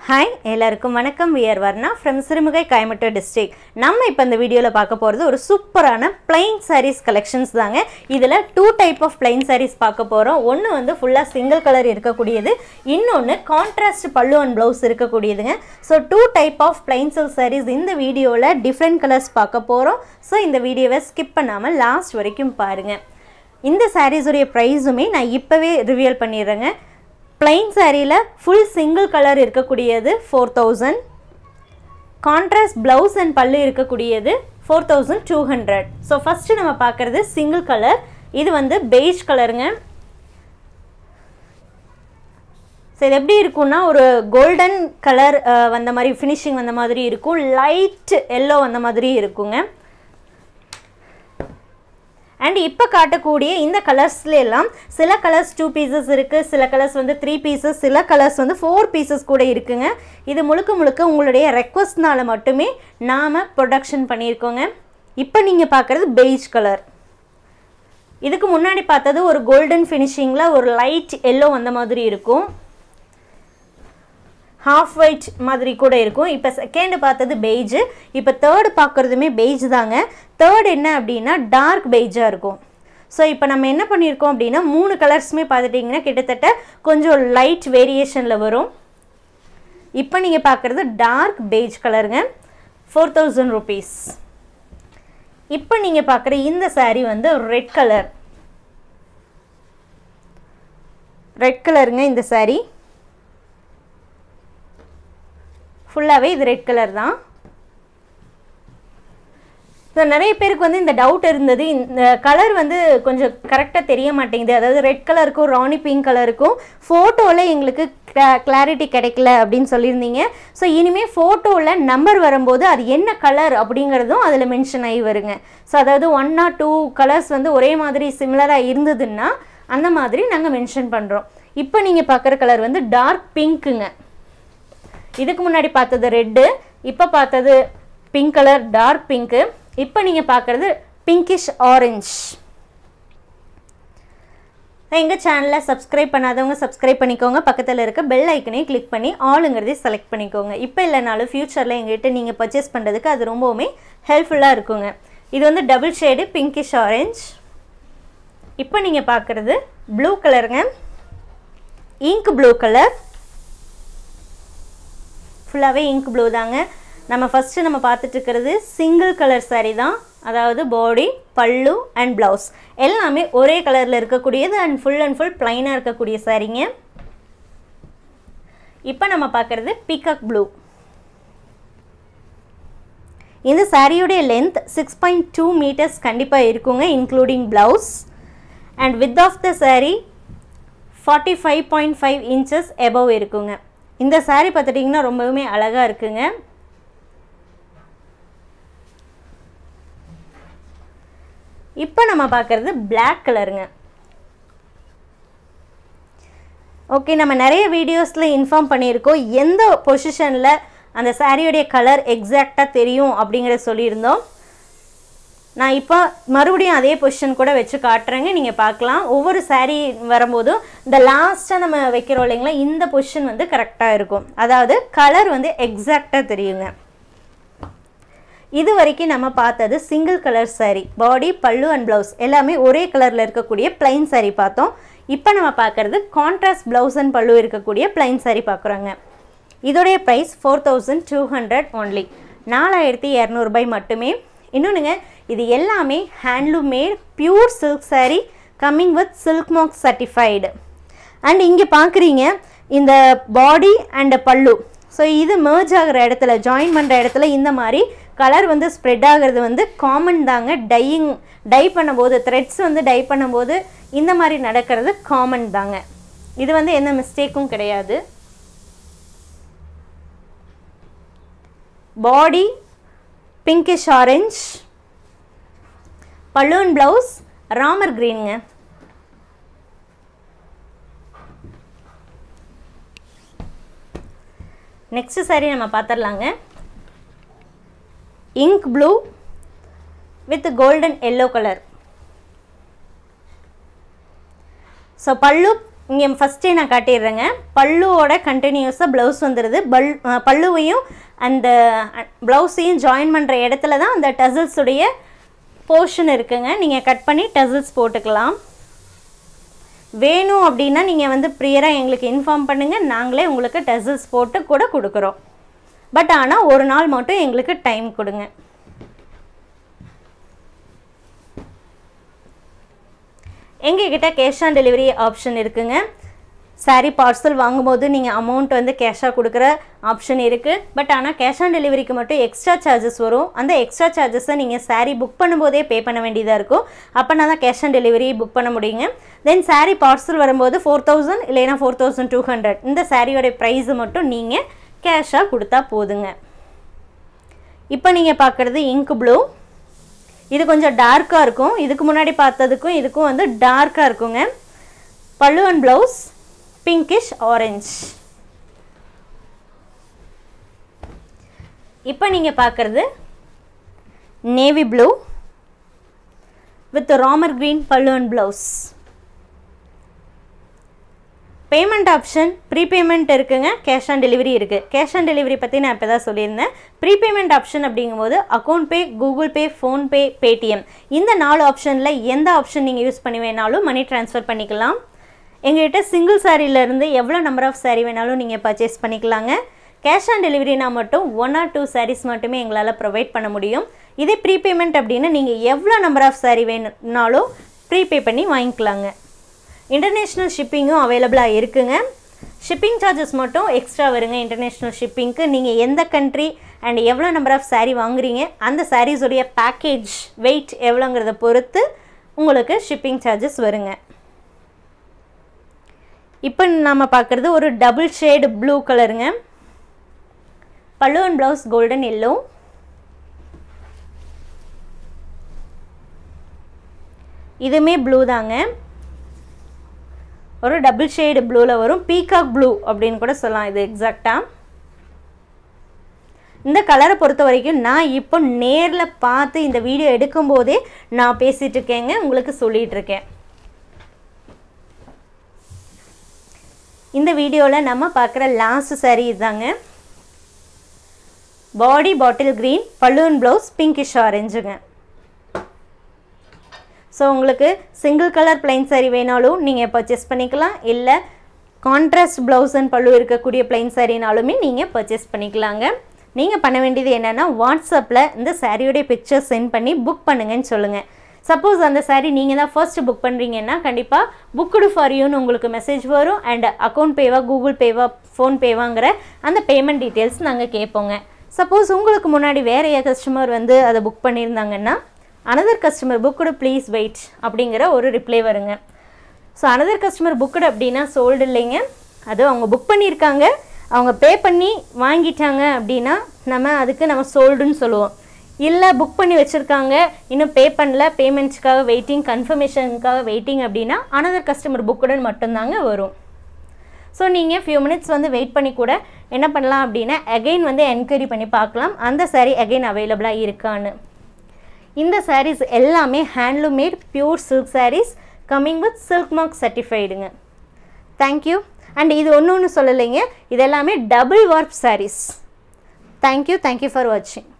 Hi, எல்லாருக்கும் வணக்கம். We are Varnaa from Sirumugai, Coimbatore district. நம்ம இப்ப இந்த வீடியோல பார்க்க போறது ஒரு சூப்பரான plain sarees collections தாங்க. இதுல two type of plain sarees பார்க்க போறோம். ஒன்னு வந்து ஃபுல்லா single color இருக்கக்கூடியது, இன்னொன்னு contrast pallu and blouse இருக்கக்கூடியதுங்க. So two type of plain silk sarees இந்த வீடியோல different colors பார்க்க போறோம். So இந்த வீடியோவை skip பண்ணாம last வரைக்கும் பாருங்க. இந்த sarees உடைய price-உமே நான் இப்பவே reveal பண்ணிடுறேங்க. Plain saree la full single color இருக்கக்கூடியது 4000, contrast blouse and pallu இருக்கக்கூடியது 4200. So first நம்ம பார்க்கிறது single color. இது வந்து beige colorங்க. So இது எப்படி இருக்கும்னா ஒரு golden color வந்த மாதிரி finishing வந்த மாதிரி இருக்கும், light yellow வந்த மாதிரி இருக்குங்க. And இப்ப காட்டக்கூடிய இந்த கலர்ஸ்ல எல்லாம் சில கலர்ஸ் 2 pieces இருக்கு, சில கலர்ஸ் வந்து 3 pieces, சில கலர்ஸ் வந்து 4 pieces கூட இருக்குங்க. இது முழுக்க உங்களுடைய ரெக்வெஸ்ட்னால மட்டுமே நாம ப்ரொடக்ஷன் பண்ணியிருக்கோங்க. இப்போ நீங்க பார்க்கிறது beige color. இதுக்கு முன்னாடி பார்த்தது ஒரு golden finishingல ஒரு light yellow வந்த மாதிரி இருக்கும், half white மாதிரி கூட இருக்கும். இப்போ செகண்ட் பார்த்தது beige, இப்போ தேர்ட் பார்க்கிறதுமே beige தாங்க. தேர்ட் என்ன அப்படினா டார்க் beige-ஆ இருக்கும். சோ இப்போ நம்ம என்ன பண்ணிருக்கோம் அப்படினா மூணு கலர்ஸ்மே பார்த்துட்டீங்கன்னா கிட்டத்தட்ட கொஞ்சம் லைட் வேரியேஷன்ல வரும். இப்போ நீங்க பார்க்கிறது டார்க் beige கலருங்க, 4000 rupees. இப்போ நீங்க பார்க்குற இந்த saree வந்து ரெட் கலர். ரெட் கலருங்க இந்த saree. ஃபுல்லாவே இது ரெட் கலர் தான். சோ நிறைய பேருக்கு வந்து இந்த டவுட் இருந்தது, இந்த கலர் வந்து கொஞ்சம் கரெக்ட்டா தெரிய மாட்டேங்குது, அதாவது ரெட் கலருக்கும் ராணி பிங்க் கலருக்கும் போட்டோல எங்களுக்கு கிளாரிட்டி கிடைக்கல அப்படினு சொல்லிருந்தீங்க. சோ இனிமே போட்டோல நம்பர் வரும்போது அது என்ன கலர் அப்படிங்கறதும் அதுல மென்ஷன் ஆகி வருங்க. சோ அதாவது 1 or 2 கலர்ஸ் வந்து ஒரே மாதிரி சிமிலரா இருந்ததுன்னா அந்த மாதிரி நாங்க மென்ஷன் பண்றோம். இப்போ நீங்க பார்க்குற கலர் வந்து டார்க் பிங்க்ங்க. இதுக்கு முன்னாடி பார்த்தது ரெட், இப்போ பார்த்தது பிங்க் கலர், டார்க் பிங்க். இப்போ நீங்க பார்க்கிறது பிங்கிஷ் ஆரஞ்சு. எங்க சேனலை சப்ஸ்கிரைப் பண்ணாதவங்க சப்ஸ்கிரைப் பண்ணிக்கோங்க, பக்கத்துல இருக்க பெல் ஐக்கனை கிளிக் பண்ணி ஆளுங்கிறதை செலக்ட் பண்ணிக்கோங்க. இப்போ இல்லைனாலும் ஃபியூச்சர்ல எங்ககிட்ட நீங்க பர்ச்சேஸ் பண்றதுக்கு அது ரொம்பவுமே ஹெல்ப்ஃபுல்லா இருக்குங்க. இது வந்து டபுள் ஷேடு பிங்கிஷ் ஆரஞ்சு. இப்போ நீங்க பார்க்கிறது ப்ளூ கலருங்க, இங்க் ப்ளூ கலர். ஃபுல்லாவே இங்க் ப்ளூ தாங்க. நம்ம ஃபர்ஸ்ட் நம்ம பார்த்துட்டு இருக்கிறது சிங்கிள் கலர் saree தான், அதாவது பாடி, பல்லு அண்ட் blouse எல்லாமே ஒரே கலர்ல இருக்கக்கூடியது அண்ட் ஃபுல் plain-ஆ இருக்கக்கூடிய சாரீங்க. இப்போ நம்ம பார்க்கிறது பீகாக் ப்ளூ. இந்த சாரியோட லெந்த் 6.2 meters கண்டிப்பா இருக்குங்க, including blouse. and width of the saree 45.5 inches above இருக்குங்க. இந்த saree பார்த்துட்டீங்கன்னா ரொம்பவே அழகா இருக்குங்க. இப்போ நம்ம பார்க்கிறது black கலருங்க. ஓகே, நம்ம நிறைய வீடியோஸ்ல இன்ஃபார்ம் பண்ணியிருக்கோம் எந்த பொசிஷன்ல அந்த சாரியோட கலர் எக்ஸாக்ட்டா தெரியும் அப்படிங்கற சொல்லியிருந்தோம். நான் இப்போ மறுபடியும் அதே பொசிஷன் கூட வெச்சு காட்றேங்க, நீங்க பார்க்கலாம். ஒவ்வொரு saree வரும்போது இந்த லாஸ்டா நம்ம வைக்கிறோம் இல்லைங்களா, இந்த பொசிஷன் வந்து கரெக்ட்டா இருக்கும், அதாவது கலர் வந்து எக்ஸாக்ட்டா தெரியுங்க. இது வரைக்கும் நம்ம பார்த்தது சிங்கிள் கலர் saree, பாடி, பல்லு அண்ட் blouse எல்லாமே ஒரே கலர்ல இருக்கக்கூடிய plain saree பார்த்தோம். இப்போ நம்ம பார்க்கிறது கான்ட்ராஸ்ட் blouse அண்ட் பல்லு இருக்கக்கூடிய plain saree பார்க்கறோங்க. இதோட பிரைஸ் 4200 only, 4200 ரூபாய் மட்டுமே. இன்னொன்னுங்க, இது எல்லாமே handloom made pure silk saree coming with silk mark certified. And இங்க பார்க்குறீங்க இந்த பாடி அண்ட் பல்லு, ஸோ இது merge ஆகிற இடத்துல, ஜாயின் பண்ணுற இடத்துல இந்த மாதிரி கலர் வந்து ஸ்ப்ரெட் ஆகிறது வந்து காமன் தாங்க. டை பண்ணும்போது, த்ரெட்ஸ் வந்து டை பண்ணும்போது இந்த மாதிரி நடக்கிறது காமன் தாங்க. இது வந்து எந்த மிஸ்டேக்கும் கிடையாது. Body pinkish orange, pallu and blouse Ramar கிரீனுங்க. நெக்ஸ்ட் saree நம்ம பார்த்துடலாங்க. Ink blue with golden yellow colour. So pallu இங்கே ஃபஸ்ட்டே நான் காட்டிடுறேங்க. பல்லுவோட கண்டினியூஸாக ப்ளவுஸ் வந்துடுது. பல்லுவையும் அந்த ப்ளவுஸையும் ஜாயின் பண்ணுற இடத்துல தான் அந்த டசல்ஸுடைய போர்ஷன் இருக்குங்க. நீங்கள் கட் பண்ணி டசல்ஸ் போட்டுக்கலாம். வேணும் அப்படின்னா நீங்கள் வந்து ப்ரியராக எங்களுக்கு இன்ஃபார்ம் பண்ணுங்கள், நாங்களே உங்களுக்கு டசல்ஸ் போட்டு கூட கொடுக்குறோம். பட் ஆனால் ஒரு நாள் மட்டும் எங்களுக்கு டைம் கொடுங்க. எங்ககிட்ட கேஷ் ஆன் டெலிவரி ஆப்ஷன் இருக்குங்க. சாரீ பார்சல் வாங்கும்போது நீங்கள் அமௌண்ட் வந்து கேஷாக கொடுக்குற ஆப்ஷன் இருக்குது. பட் ஆனால் கேஷ் ஆன் டெலிவரிக்கு மட்டும் எக்ஸ்ட்ரா சார்ஜஸ் வரும். அந்த எக்ஸ்ட்ரா சார்ஜஸை நீங்கள் சாரீ புக் பண்ணும்போதே பே பண்ண வேண்டியதாக இருக்கும். அப்போனா தான் கேஷ் ஆன் டெலிவரி புக் பண்ண முடியுங்க. தென் சாரீ பார்சல் வரும்போது 4000 இல்லைன்னா 4200 இந்த சாரியோடைய ப்ரைஸு மட்டும் நீங்கள் கேஷாக கொடுத்தா போதுங்க. இப்போ நீங்கள் பார்க்குறது இங்க் ப்ளூ. இது கொஞ்சம் டார்க்காக இருக்கும். இதுக்கு முன்னாடி பார்த்ததுக்கும் இதுக்கும் வந்து டார்க்காக இருக்குங்க. பல்லு அண்ட் ப்ளவுஸ் பிங்கிஷ் ஆரஞ்ச். இப்போ நீங்கள் பார்க்குறது navy blue with Ramar green pallu and blouse. Payment option prepayment இருக்குங்க, கேஷ் ஆன் டெலிவரி இருக்குது. கேஷ் ஆன் டெலிவரி பற்றி நான் இப்போ தான் சொல்லியிருந்தேன். ப்ரீபேமெண்ட் ஆப்ஷன் அப்படிங்கும்போது account pay, Google pay, PhonePe, Paytm இந்த 4 ஆப்ஷனில் எந்த ஆப்ஷன் நீங்கள் யூஸ் பண்ணி வேணாலும் மணி ட்ரான்ஸ்ஃபர் பண்ணிக்கலாம். எங்கள்கிட்ட சிங்கிள் சாரியிலேருந்து எவ்வளோ நம்பர் ஆஃப் சாரீ வேணாலும் நீங்கள் பர்ச்சேஸ் பண்ணிக்கலாங்க. கேஷ் ஆன் டெலிவரினா மட்டும் 1 or 2 சாரீஸ் மட்டுமே எங்களால் ப்ரொவைட் பண்ண முடியும். இதே ப்ரீபேமெண்ட் அப்படின்னா நீங்கள் எவ்வளோ நம்பர் ஆஃப் சாரீ வேணும்னாலும் ப்ரீபே பண்ணி வாங்கிக்கலாங்க. இன்டர்நேஷ்னல் ஷிப்பிங்கும் அவைலபிளாக இருக்குங்க. ஷிப்பிங் சார்ஜஸ் மட்டும் எக்ஸ்ட்ரா வருங்க. இன்டர்நேஷ்னல் ஷிப்பிங்க்கு நீங்கள் எந்த கண்ட்ரி அண்ட் எவ்வளோ நம்பர் ஆஃப் சாரீ வாங்குறீங்க, அந்த சாரீஸுடைய பேக்கேஜ் வெயிட் எவ்வளோங்கிறத பொறுத்து உங்களுக்கு ஷிப்பிங் சார்ஜஸ் வருங்க. இப்போ நம்ம பார்க்குறது ஒரு டபுள் ஷேடு ப்ளூ கலருங்க. Pallu and blouse golden yellow. இதுவுமே ப்ளூ தாங்க. ஒரு டபுள் ஷேடு ப்ளூவில் வரும். பீகாக் ப்ளூ அப்படின்னு கூட சொல்லலாம் இது எக்ஸாக்டாக. இந்த கலரை பொறுத்த வரைக்கும் நான் இப்போ நேரில் பார்த்து இந்த வீடியோ எடுக்கும்போதே நான் பேசிகிட்டு இருக்கேங்க, உங்களுக்கு சொல்லிகிட்டு இருக்கேன். இந்த வீடியோவில் நம்ம பார்க்குற லாஸ்ட் சாரீ இதுதாங்க. Body bottle green, pallu and blouse pinkish ஆரஞ்சுங்க. ஸோ உங்களுக்கு சிங்கிள் கலர் பிளைன் சாரீ வேணாலும் நீங்கள் பர்ச்சேஸ் பண்ணிக்கலாம். இல்லை கான்ட்ராஸ்ட் ப்ளவுஸ் அண்ட் பல்லு இருக்கக்கூடிய பிளைன் சாரீனாலுமே நீங்கள் பர்ச்சேஸ் பண்ணிக்கலாங்க. நீங்கள் பண்ண வேண்டியது என்னென்னா வாட்ஸ்அப்பில் இந்த சாரியோடைய பிக்சர் சென்ட் பண்ணி புக் பண்ணுங்கன்னு சொல்லுங்கள். சப்போஸ் அந்த சாரீ நீங்கள் தான் ஃபர்ஸ்ட் புக் பண்ணுறீங்கன்னா கண்டிப்பாக புக்குடு ஃபார் யூன்னு உங்களுக்கு மெசேஜ் வரும். அண்ட் அக்கௌண்ட் பேவா, கூகுள் பேவா, ஃபோன் பேவாங்கிற அந்த பேமெண்ட் டீட்டெயில்ஸ் நாங்கள் கேட்போங்க. சப்போஸ் உங்களுக்கு முன்னாடி வேறு கஸ்டமர் வந்து அதை புக் பண்ணியிருந்தாங்கன்னா another customer booked please wait அப்படிங்கிற ஒரு ரிப்ளை வருங்க. ஸோ அனதர் கஸ்டமர் புக்குடு அப்படின்னா சோல்டு இல்லைங்க, அது அவங்க புக் பண்ணியிருக்காங்க, அவங்க பே பண்ணி வாங்கிட்டாங்க அப்படின்னா நம்ம சோல்டுன்னு சொல்லுவோம். இல்லை புக் பண்ணி வச்சுருக்காங்க, இன்னும் பே பண்ணல, பேமெண்ட்ஸ்க்காக வெயிட்டிங், கன்ஃபர்மேஷனுக்காக வெயிட்டிங் அப்படின்னா அனதர் கஸ்டமர் புக்குடன் மட்டும்தாங்க வரும். ஸோ நீங்கள் ஃபியூ மினிட்ஸ் வந்து வெயிட் பண்ணி கூட என்ன பண்ணலாம் அப்படின்னா அகெயின் வந்து என்கொயரி பண்ணி பார்க்கலாம் அந்த சாரீ அகெயின் அவைலபிளாக இருக்கான்னு. இந்த சாரீஸ் எல்லாமே handloom made pure silk sarees coming with silk mark சர்டிஃபைடுங்க. தேங்க்யூ. அண்ட் இது ஒன்று சொல்லலைங்க, இது எல்லாமே double warp sarees. Thank you for வாட்சிங்.